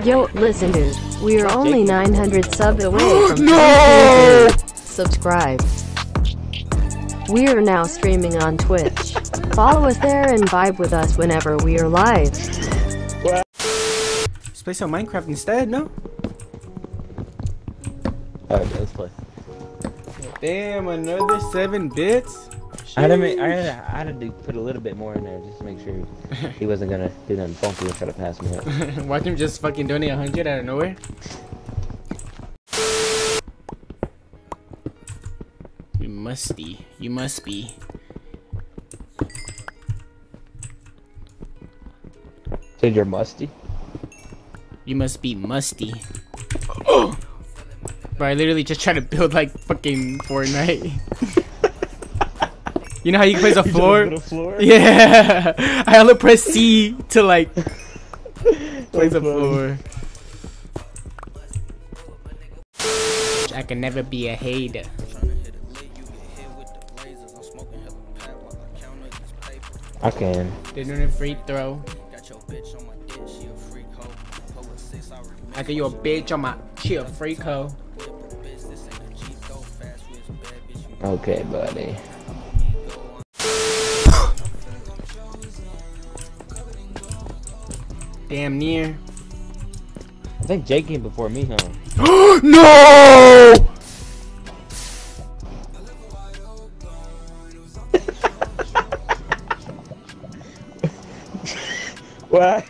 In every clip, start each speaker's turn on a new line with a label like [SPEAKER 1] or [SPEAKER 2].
[SPEAKER 1] Yo, listen dude, we are only 900 subs away from
[SPEAKER 2] No!
[SPEAKER 1] Subscribe. We are now streaming on Twitch. Follow us there and vibe with us whenever we are live.
[SPEAKER 2] Let's play some Minecraft instead, no?
[SPEAKER 3] Alright, let's play.
[SPEAKER 2] Damn, another 7 bits?
[SPEAKER 3] I had to put a little bit more in there just to make sure he wasn't gonna do nothing funky and try to pass me up.
[SPEAKER 2] Watch him just fucking donate 100 out of nowhere. You must be. You must be.
[SPEAKER 3] Said you're musty?
[SPEAKER 2] You must be musty. Oh! Bro, I literally just tried to build like fucking Fortnite. You know how you can place a floor? Yeah! I only press C to like place a floor. I can never be a hater.
[SPEAKER 3] I can.
[SPEAKER 2] They're doing a free throw. I think you're a bitch on my chill freak hoe.
[SPEAKER 3] Okay, buddy.
[SPEAKER 2] Damn near.
[SPEAKER 3] I think Jake came before me, huh?
[SPEAKER 2] No!
[SPEAKER 3] What?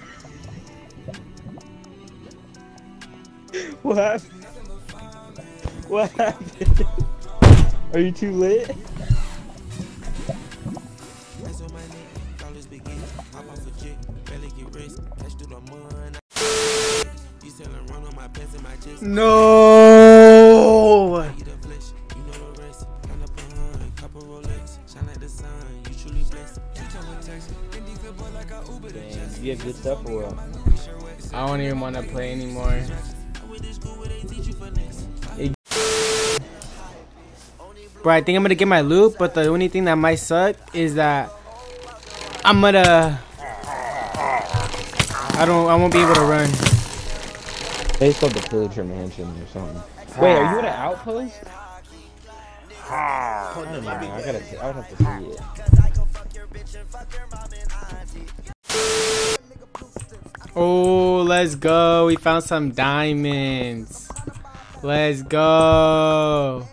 [SPEAKER 3] What happened? What happened? Are you too lit?
[SPEAKER 2] No!
[SPEAKER 3] Damn, you have good stuff or what?
[SPEAKER 2] I don't even want to play anymore. Bro, I think I'm gonna get my loot, but the only thing that might suck is that I won't be able to run.
[SPEAKER 3] They called the pillager mansion or something. Wait, are you at an outpost? Oh, never mind. I would have to see it.
[SPEAKER 2] Oh, let's go. We found some diamonds. Let's go.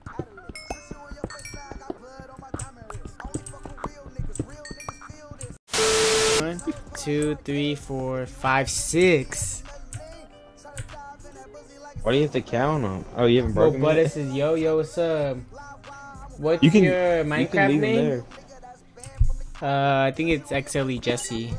[SPEAKER 2] One, 2, 3, 4, 5, 6.
[SPEAKER 3] Why do you have to count them? Oh, you haven't
[SPEAKER 2] Bro,
[SPEAKER 3] broken
[SPEAKER 2] but
[SPEAKER 3] yet?
[SPEAKER 2] this is yo, what's up? What's
[SPEAKER 3] You can,
[SPEAKER 2] your
[SPEAKER 3] you
[SPEAKER 2] Minecraft
[SPEAKER 3] can leave
[SPEAKER 2] name?
[SPEAKER 3] them
[SPEAKER 2] I think it's XLE Jesse.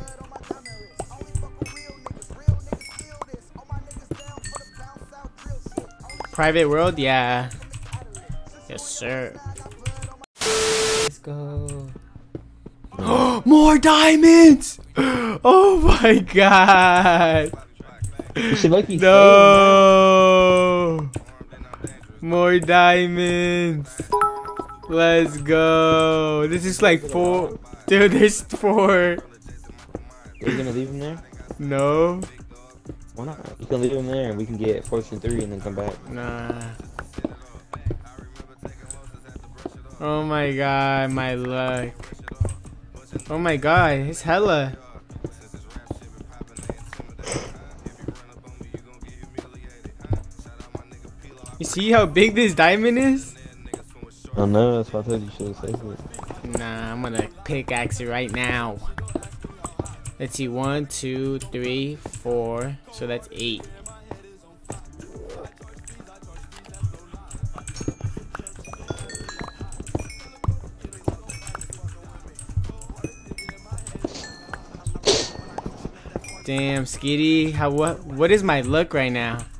[SPEAKER 2] Private world, yeah. Yes, sir. Let's go. More diamonds! Oh my god!
[SPEAKER 3] You should like
[SPEAKER 2] No! More diamonds! Let's go! This is like 4. Dude, there's 4.
[SPEAKER 3] Are you gonna leave them there?
[SPEAKER 2] No.
[SPEAKER 3] Why not? You can leave them there and we can get Fortune 3 and then come back.
[SPEAKER 2] Nah. Oh my god, my luck. Oh my god, it's hella. You see how big this diamond is?
[SPEAKER 3] Oh no, that's why I told you should have saved it.
[SPEAKER 2] Nah, I'm gonna pickaxe it right now. Let's see, 1, 2, 3, 4. So that's 8. Damn, Skitty, what is my luck right now?